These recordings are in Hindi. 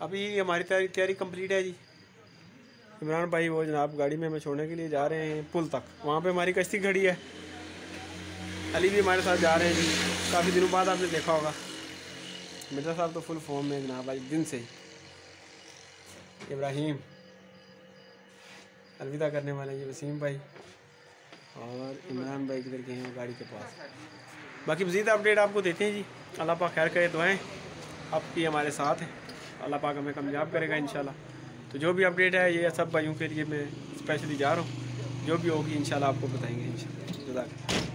अभी हमारी तैयारी कंप्लीट है जी। इमरान भाई वो जनाब गाड़ी में हमें छोड़ने के लिए जा रहे हैं पुल तक, वहाँ पे हमारी कश्ती खड़ी है। अली भी हमारे साथ जा रहे हैं जी। काफ़ी दिनों बाद आपने देखा होगा। मिर्ज़ा साहब तो फुल फॉर्म में जनाब आज दिन से ही। इब्राहिम अलविदा करने वाले हैं वसीम भाई, और इमरान भाई किधर गए हैं गाड़ी के पास। बाकी मज़ीद अपडेट आपको देते हैं जी। अल्लाह पाक खैर करे, दुआएं आपकी हमारे साथ हैं। अल्लाह पाक हमें कामयाब करेगा इंशाल्लाह। तो जो भी अपडेट है ये सब भाइयों के लिए मैं स्पेशली जा रहा हूँ, जो भी होगी इंशाल्लाह आपको बताएंगे इंशाल्लाह।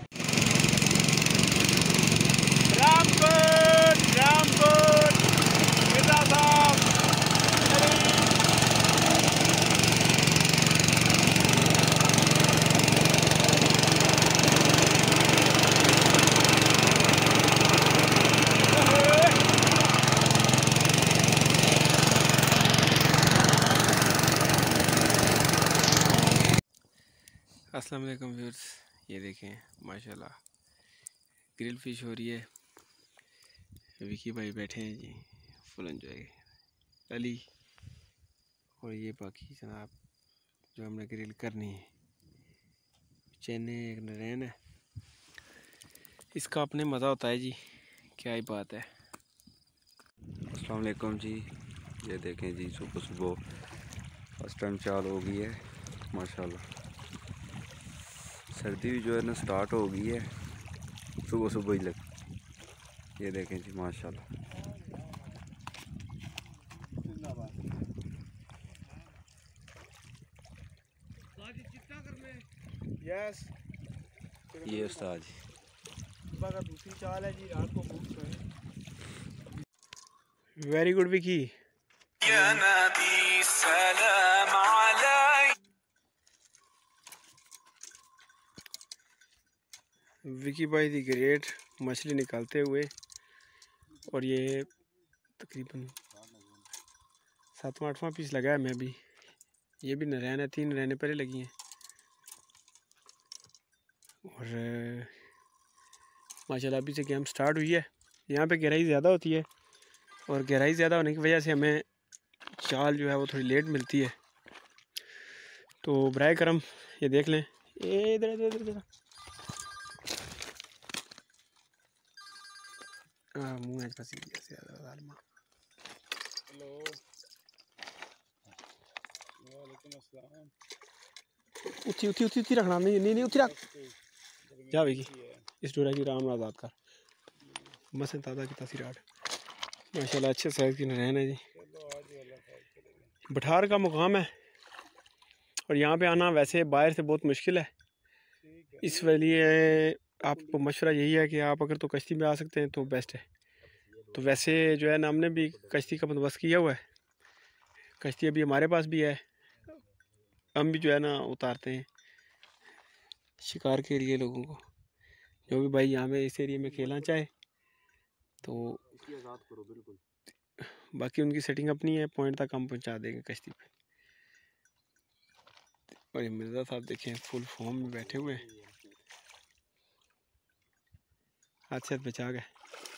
रामपुर मिर्ज़ा साहब अस्सलाम वालेकुम व्यूअर्स। ये देखें माशाल्लाह ग्रिल फिश हो रही है। विकी भाई बैठे हैं जी, फुल एंजॉय। अली और ये बाकी जनाब जो हमने ग्रिल करनी है। चेन्नई एक नरैन है, इसका अपने मज़ा होता है जी, क्या ही बात है। अस्सलाम वालेकुम जी। ये देखें जी सुबह सुबह फर्स्ट टाइम चाल हो गई है माशाल्लाह। सर्दी भी जो है ना स्टार्ट हो गई है सुबह सुबह ही लग। ये देखें जी माशाल्लाह। यस ये उस्ताद जी दूसरी चाल है जी, रात को वेरी गुड विकी। विकी भाई दी ग्रेट मछली निकालते हुए, और ये तकरीबन 7वां 8वां पीस लगा है। मैं भी ये भी नरैन है, 3 नरैने पहले लगी हैं। और माशाल्लाह अभी से गेम स्टार्ट हुई है। यहाँ पे गहराई ज़्यादा होती है, और गहराई ज़्यादा होने की वजह से हमें चाल जो है वो थोड़ी लेट मिलती है। तो बराए करम ये देख लें। इधर इधर इधर मुँह है फंसी हेलो वालेकुम अस्सलाम। उठी उठी उठी उठी रखना, नहीं नहीं नहीं उठी रख जा बेगी। इस डोरा की राम आज़ाद कर मसन ताज़ा की तासीरात माशाल्लाह अच्छे साइज़ की नरैन है जी। बठार का मुकाम है, और यहाँ पे आना वैसे बाहर से बहुत मुश्किल है। इस लिए आपको मशवरा यही है कि आप अगर तो कश्ती में आ सकते हैं तो बेस्ट है। तो वैसे जो है ना हमने भी कश्ती का बंदोबस्त किया हुआ है। कश्ती अभी हमारे पास भी है, हम भी जो है ना उतारते हैं शिकार के लिए लोगों को। जो भी भाई यहाँ पे इस एरिया में खेलना चाहे तो करो बिल्कुल। बाकी उनकी सेटिंग अपनी है, पॉइंट तक हम पहुँचा देंगे कश्ती पे। और ये मिर्ज़ा साहब देखें फुल फॉर्म में बैठे हुए हैं, हाथ से हाथ बचा गए।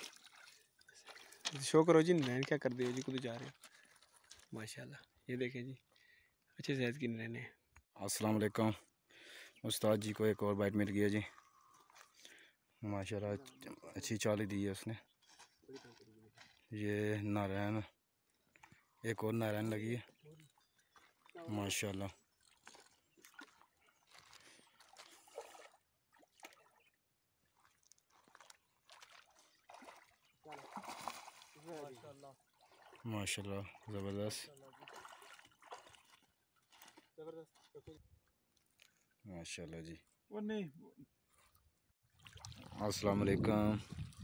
शो करो जी, नैन क्या कर दिया जी, खुद जा रहे हो माशाल्लाह। ये देखें जी अच्छे साइज़ की नैन है। अस्सलाम वालेकुम। उस्ताद जी को एक और बाइट मिल गया जी माशाल्लाह। अच्छी चाल दी है उसने। ये नारायण एक और नारायण लगी है माशाल्लाह। माशाल्लाह ज़बरदस्त माशाल्लाह जी। अस्सलाम वालेकुम।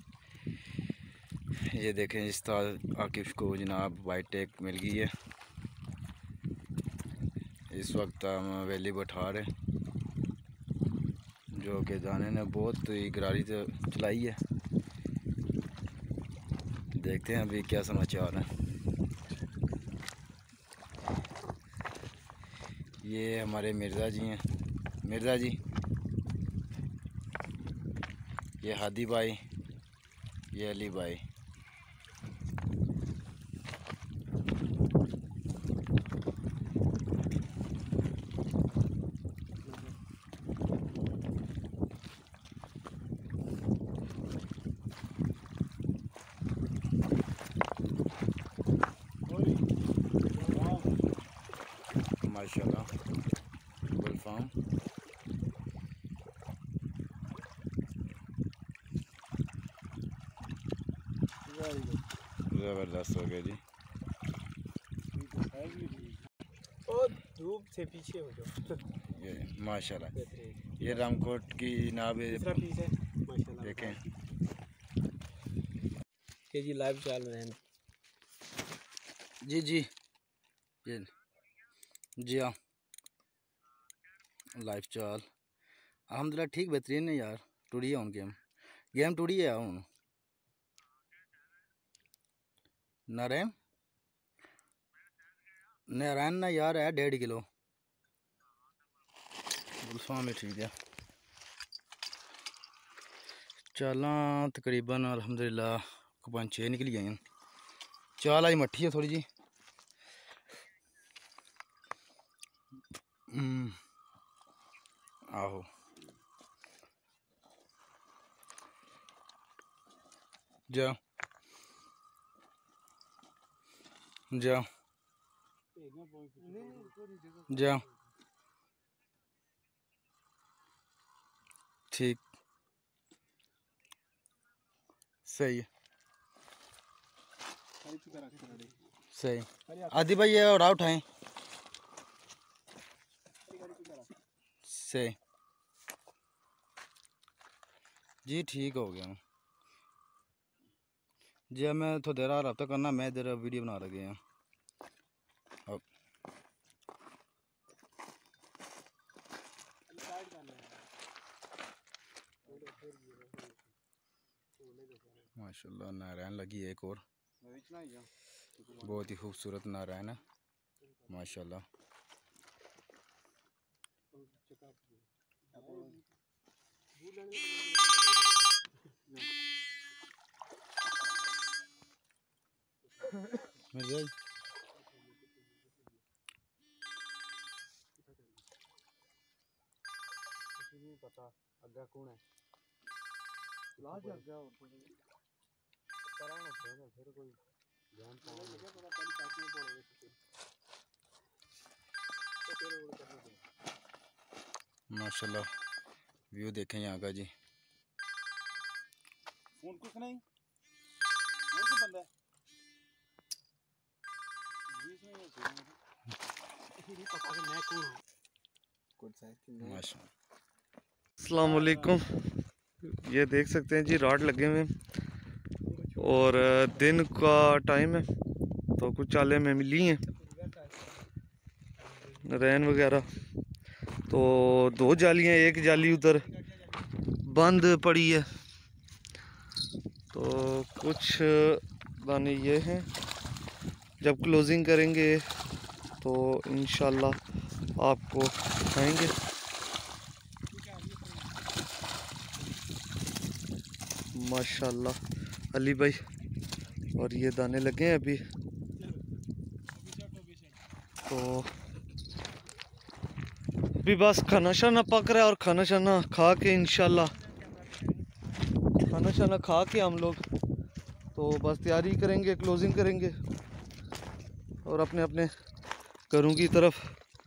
ये देखें इस तरह आकिफ को जनाब वाइट टेक मिल गई है। इस वक्त हम वैली बठार है, जो कि जाने ने बहुत ही गरारी से चलाई है। देखते हैं अभी क्या समाचार है। ये हमारे मिर्ज़ा जी हैं। मिर्ज़ा जी, ये हादी भाई, ये अली भाई। माशाल्लाह फुल फार्म। ज़बरदस्त हो गया जी। और धूप से पीछे हो जाओ। ये माशाल्लाह ये रामकोट की नाब है। दूसरा पीस है माशाल्लाह। देखें ये जी लाइव चाल रहे हैं जी जी ये जी हाँ लाइव चाल अल्हम्दुलिल्लाह ठीक बेहतरीन है यार। टूरी है गेम टूरी है हूँ नारायण ना यार है 1.5 किलो गुलफाम में ठीक है। चाल तकरीबन अल्हम्दुलिल्लाह 5-6 निकली गई। चाल आई मट्ठी है थोड़ी जी। आहो जाओ जाओ जाओ ठीक सही है सही। आदि भाई ये और उठाएं सही जी ठीक हो गया जी। मैं तो देर रब्ता करना मैं इधर वीडियो बना लगे हैं। अब माशाल्लाह नारायण लगी है एक और बहुत ही खूबसूरत नारायण है माशाल्लाह। पता अग्गा कौन है फिर कोई माशाल्लाह व्यू देखें यहाँ का जी। फोन कुछ नहीं और को बंदा है नहीं पता कि मैं कौन हूँ। माशाल्लाह अस्सलाम वालेकुम। ये देख सकते हैं जी रॉड लगे हुए हैं और दिन का टाइम है तो कुछ चालें में मिली हैं रैन वगैरह। तो 2 जालियाँ एक जाली उधर बंद पड़ी है तो कुछ दाने ये हैं। जब क्लोजिंग करेंगे तो इंशाल्लाह आपको दिखाएंगे। माशाल्लाह अली भाई और ये दाने लगे हैं अभी तो अभी बस खाना शाना पक रहा है और खाना शाना खा के इंशाल्लाह खाना शाना खा के हम लोग तो बस तैयारी करेंगे क्लोजिंग करेंगे और अपने अपने घरों की तरफ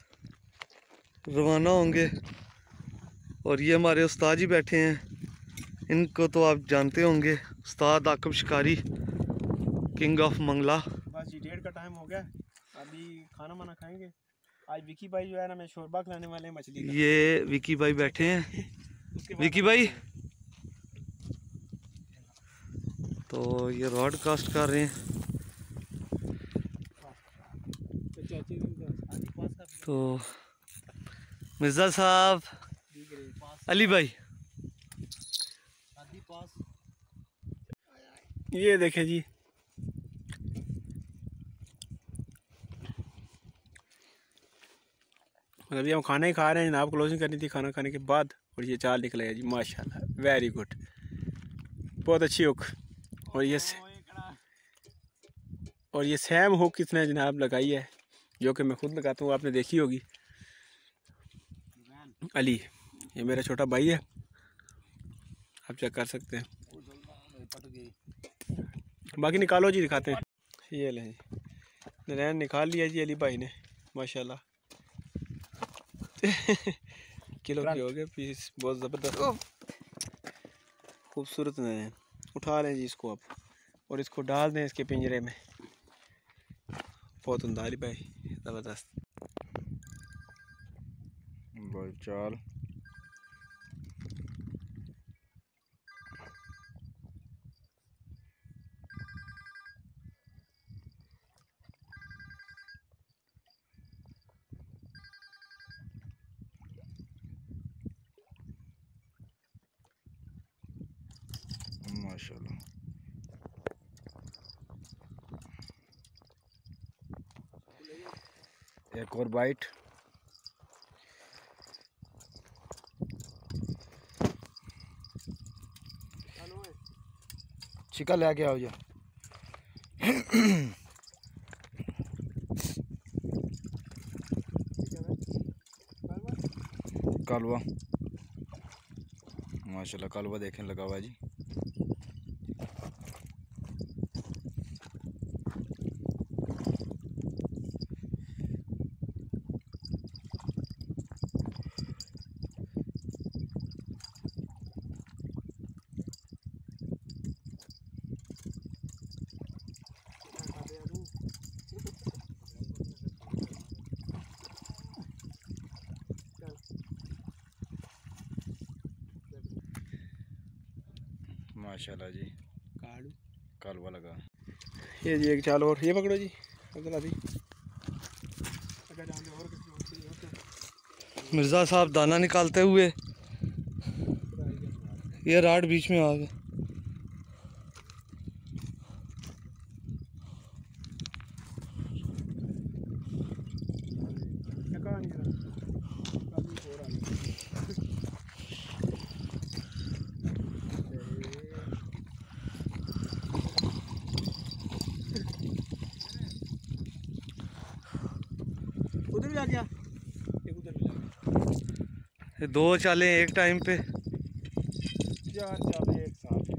रवाना होंगे। और ये हमारे उस्ताद जी बैठे हैं इनको तो आप जानते होंगे उस्ताद आकब शिकारी किंग ऑफ मंगला। बस जी 1:30 का टाइम हो गया अभी खाना वाना खाएंगे। आज विकी भाई जो है ना मैं शोरबा खिलाने वाले हैं मछली का। ये विकी भाई बैठे हैं विकी भाई तो ये रॉड कास्ट कर रहे हैं। तो मिर्जा साहब अली भाई ये देखें जी अभी हम खाना ही खा रहे हैं जनाब। क्लोजिंग करनी थी खाना खाने के बाद और ये चाल निकला है जी माशाल्लाह वेरी गुड बहुत अच्छी हुक। और ये सेम हुक किसने जनाब लगाई है जो कि मैं खुद लगाता हूँ आपने देखी होगी अली। ये मेरा छोटा भाई है आप चेक कर सकते हैं। बाकी निकालो जी दिखाते हैं। ये लें जी नारायण निकाल लिया जी अली भाई ने माशाल्लाह किलो के हो गए पीस, बहुत ज़बरदस्त खूबसूरत हैं। उठा लें जी इसको आप और इसको डाल दें इसके पिंजरे में। बहुत उमदाली भाई, ज़बरदस्त भाई चाल माशाल्लाह। एक और बाइट। चिका लेके आओ जा। कालवा माशाल्लाह, कालवा देखने लगा हुआ जी। माशाल्लाह जी, कालवा लगा। ये जी एक चाल और, ये पकड़ो जी अभी। मिर्ज़ा साहब दाना निकालते हुए, ये राड बीच में आ गया। उधर भी आ गया, एक उधर भी आ गया। ये दो चालें एक टाइम पे, 4 चालें एक साथ।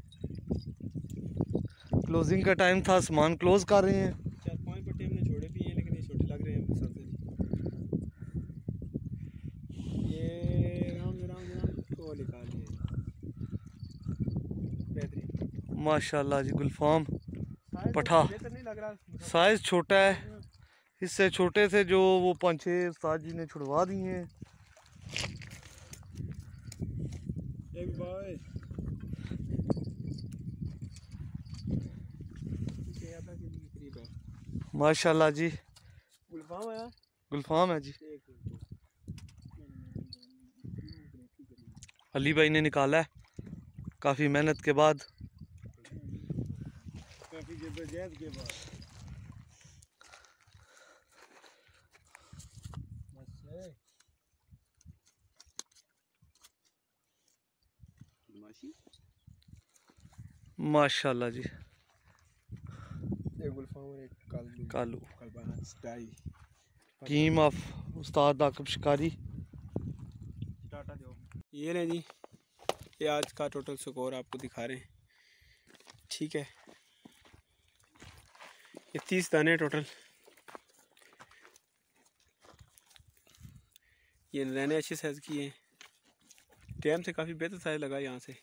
क्लोजिंग का टाइम था, सामान क्लोज कर रहे हैं। 4-5 पट्टे हमने छोड़े भी हैं लेकिन ये छोटे लग रहे हैं मुसलसल। ये राम को निकाल लिए बेहतरीन माशाल्लाह जी। गुलफाम पठा बेहतर नहीं लग रहा। साइज छोटा है, इससे छोटे से जो वो 5-6 उस्ताद जी ने छुड़वा दिए हैं। एक भाई माशाल्लाह जी, गुलफाम है, गुलफाम है जी। अली भाई ने निकाला है काफ़ी मेहनत के बाद। काफी जद्दोजहद के बाद। माशाल्लाह जी। एक गुलफाम और एक कालू कलबाना स्टाई। टीम ऑफ उस्ताद आकब शिकारी। ये लें जी, ये आज का टोटल स्कोर आपको दिखा रहे हैं, ठीक है। ये 30 दाने टोटल। ये रहने अच्छे साइज़ की हैं, टाइम से काफ़ी बेहतर साइज़ लगा यहाँ से।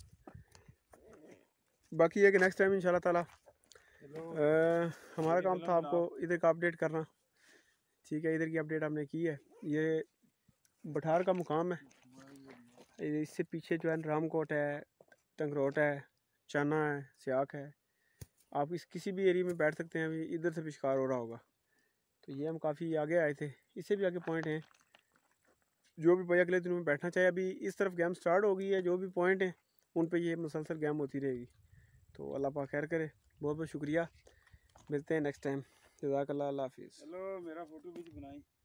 बाकी ये कि नेक्स्ट टाइम इंशाल्लाह ताला हमारा काम था आपको इधर का अपडेट करना, ठीक है। इधर की अपडेट हमने की है। ये बठार का मुकाम है, इससे पीछे जो है रामकोट है, टंगरोट है, चाना है, सियाक है। आप इस किसी भी एरिया में बैठ सकते हैं। अभी इधर से भी शिकार हो रहा होगा। तो ये हम काफ़ी आगे आए थे, इससे भी आगे पॉइंट हैं। जो भी भाई अगले दिनों में बैठना चाहे, अभी इस तरफ गेम स्टार्ट हो गई है। जो भी पॉइंट हैं उन पे ये मुसलसल गेम होती रहेगी। तो अल्लाह पाक खैर करे। बहुत बहुत शुक्रिया, मिलते हैं नेक्स्ट टाइम। जज़ाकल्लाह, अल्लाह हाफिज़। चलो मेरा फोटो भी बनाई।